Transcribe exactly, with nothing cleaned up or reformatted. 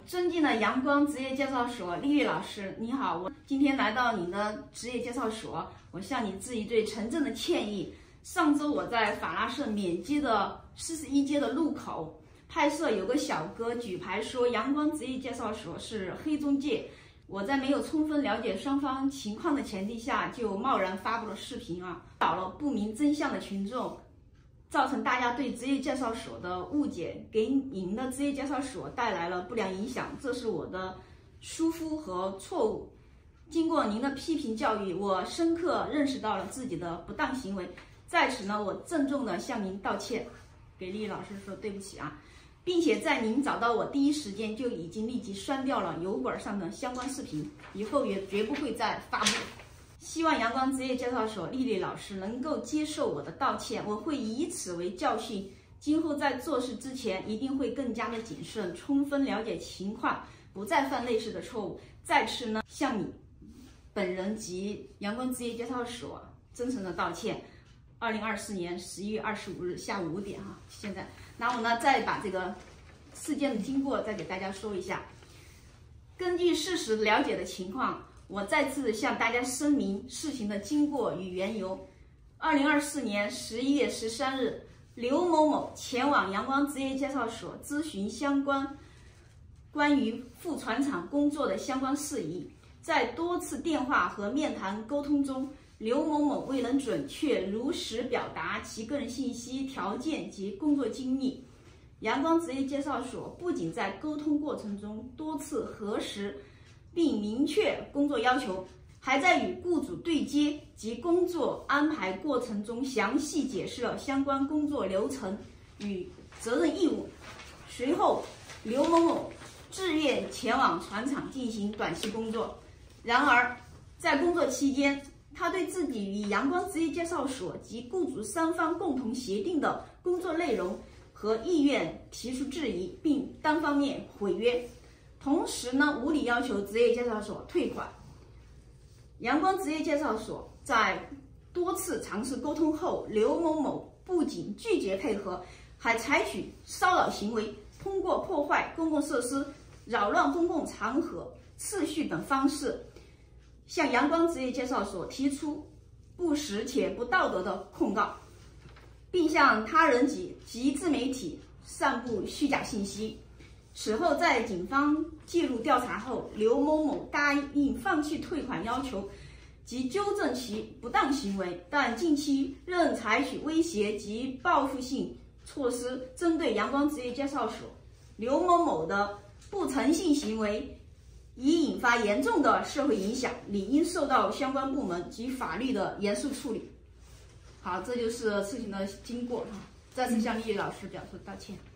尊敬的阳光职业介绍所丽丽老师，你好，我今天来到你的职业介绍所，我向你致以最诚挚的歉意。上周我在法拉盛缅街的四十一街的路口拍摄，有个小哥举牌说阳光职业介绍所是黑中介，我在没有充分了解双方情况的前提下，就贸然发布了视频啊，导了不明真相的群众。造成大家对职业介绍所的误解，给您的职业介绍所带来了不良影响，这是我的疏忽和错误。经过您的批评教育，我深刻认识到了自己的不当行为，在此呢，我郑重的向您道歉，给丽丽老师说对不起啊，并且在您找到我第一时间就已经立即删掉了油管上的相关视频，以后也绝不会再发布。希望阳光职业介绍所丽丽老师能够接受我的道歉，我会以此为教训，今后在做事之前一定会更加的谨慎，充分了解情况，不再犯类似的错误。在此呢，向你本人及阳光职业介绍所真诚的道歉。二零二四年十一月二十五日下午五点哈，现在，然后呢，再把这个事件的经过再给大家说一下。根据事实了解的情况，我再次向大家声明事情的经过与缘由。二零二四年十一月十三日，刘某某前往阳光职业介绍所咨询相关关于赴船厂工作的相关事宜。在多次电话和面谈沟通中，刘某某未能准确如实表达其个人信息、条件及工作经历。阳光职业介绍所不仅在沟通过程中多次核实并明确工作要求，还在与雇主对接及工作安排过程中详细解释了相关工作流程与责任义务。随后，刘某某自愿前往船厂进行短期工作。然而，在工作期间，他对自己与阳光职业介绍所及雇主三方共同协定的工作内容和意愿提出质疑，并单方面毁约。同时呢，无理要求职业介绍所退款。阳光职业介绍所在多次尝试沟通后，刘某某不仅拒绝配合，还采取骚扰行为，通过破坏公共设施、扰乱公共场合秩序等方式，向阳光职业介绍所提出不实且不道德的控告，并向他人及及自媒体散布虚假信息。此后，在警方介入调查后，刘某某答应放弃退款要求及纠正其不当行为，但近期仍采取威胁及报复性措施针对阳光职业介绍所。刘某某的不诚信行为已引发严重的社会影响，理应受到相关部门及法律的严肃处理。好，这就是事情的经过，再次向丽丽老师表示道歉。